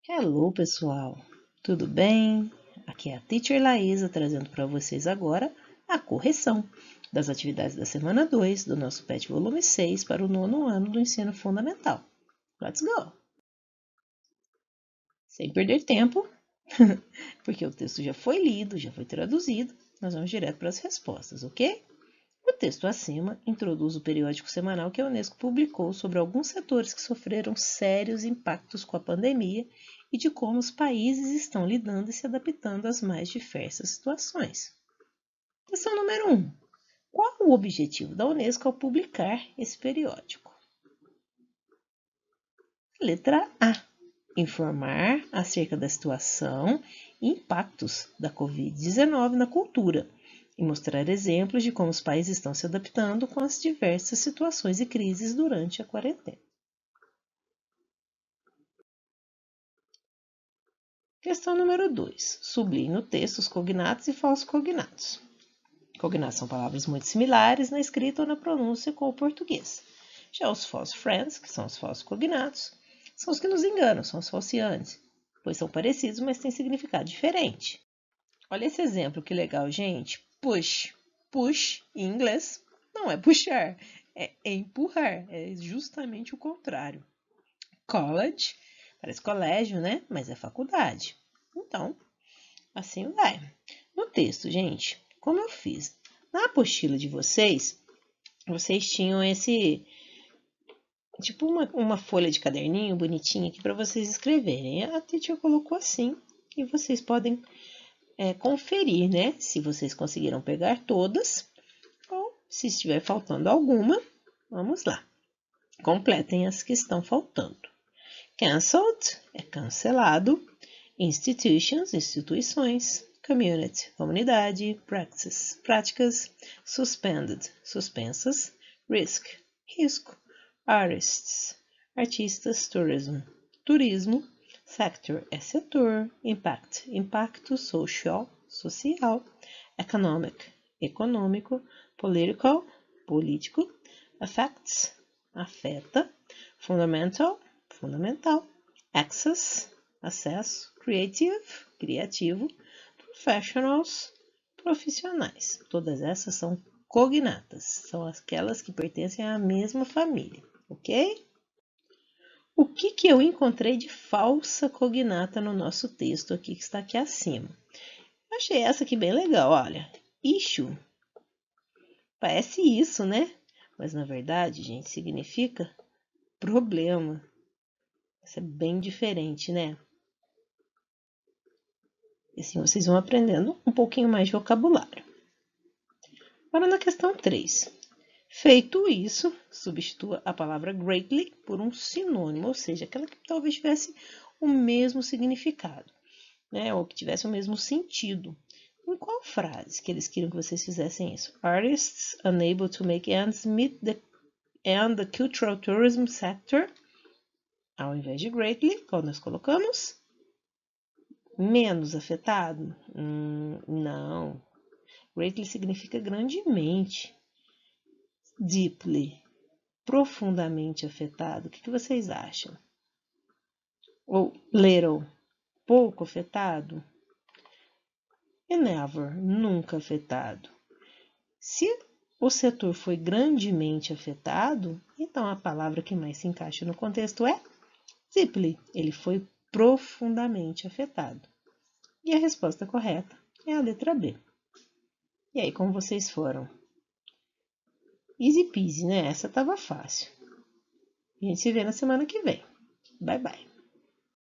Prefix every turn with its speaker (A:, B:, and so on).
A: Hello, pessoal! Tudo bem? Aqui é a Teacher Laísa trazendo para vocês agora a correção das atividades da semana 2 do nosso PET volume 6 para o 9º ano do ensino fundamental. Let's go! Sem perder tempo, porque o texto já foi lido, já foi traduzido, nós vamos direto para as respostas, ok? O texto acima introduz o periódico semanal que a Unesco publicou sobre alguns setores que sofreram sérios impactos com a pandemia e de como os países estão lidando e se adaptando às mais diversas situações. Questão número 1. Qual o objetivo da Unesco ao publicar esse periódico? Letra A. Informar acerca da situação e impactos da Covid-19 na cultura e mostrar exemplos de como os países estão se adaptando com as diversas situações e crises durante a quarentena. Questão número 2. Sublinhe no texto os cognatos e falsos cognatos. Cognatos são palavras muito similares na escrita ou na pronúncia com o português. Já os false friends, que são os falsos cognatos, são os que nos enganam, são os falciantes, pois são parecidos, mas têm significado diferente. Olha esse exemplo, que legal, gente. Push. Push, em inglês, não é puxar, é empurrar. É justamente o contrário. College, parece colégio, né? Mas é faculdade. Então, assim vai. No texto, gente, como eu fiz? Na apostila de vocês tinham esse... tipo uma folha de caderninho bonitinha aqui para vocês escreverem. A teacher colocou assim e vocês podem conferir, né? Se vocês conseguiram pegar todas ou se estiver faltando alguma, vamos lá. Completem as que estão faltando. Cancelled é cancelado. Institutions, instituições. Community, comunidade. Practice, práticas. Suspended, suspensas. Risk, risco. Artists, artistas. Tourism, turismo. Sector é setor. Impact, impacto. Social, social. Economic, econômico. Political, político. Affects, afeta. Fundamental, fundamental. Access, acesso. Creative, criativo. Professionals, profissionais. Todas essas são cognatas, são aquelas que pertencem à mesma família, ok? O que eu encontrei de falsa cognata no nosso texto aqui, que está aqui acima? Achei essa aqui bem legal, olha. Issue. Parece isso, né? Mas na verdade, gente, significa problema. Isso é bem diferente, né? E assim vocês vão aprendendo um pouquinho mais de vocabulário. Agora na questão 3. Feito isso, substitua a palavra greatly por um sinônimo, ou seja, aquela que talvez tivesse o mesmo significado, né? Ou que tivesse o mesmo sentido. Em qual frase que eles queriam que vocês fizessem isso? Artists unable to make ends meet and the cultural tourism sector. Ao invés de greatly, qual nós colocamos? Menos afetado? Não. Greatly significa grandemente. Deeply, profundamente afetado. O que vocês acham? Ou little, pouco afetado? E never, nunca afetado. Se o setor foi grandemente afetado, então a palavra que mais se encaixa no contexto é deeply. Ele foi profundamente afetado. E a resposta correta é a letra B. E aí, como vocês foram? Easy peasy, né? Essa tava fácil. A gente se vê na semana que vem. Bye, bye.